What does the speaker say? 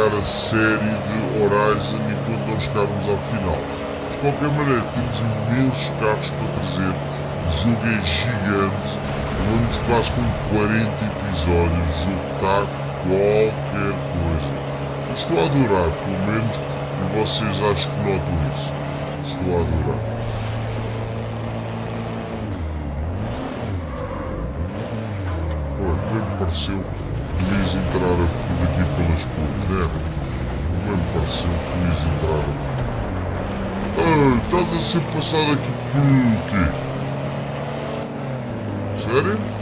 iniciar a série de Horizon enquanto não chegarmos ao final. De qualquer maneira, temos imensos carros para trazer. O jogo é gigante. Vamos quase com 40 episódios. O jogo está qualquer coisa. Eu estou a adorar, pelo menos, e vocês acho que notam isso. Estou a adorar. Pois, bem me pareceu que podias entrar a fundo aqui pelas curvas, né? Bem me pareceu que podias entrar a fundo. Ei, estás a ser passado aqui por quê? Sério?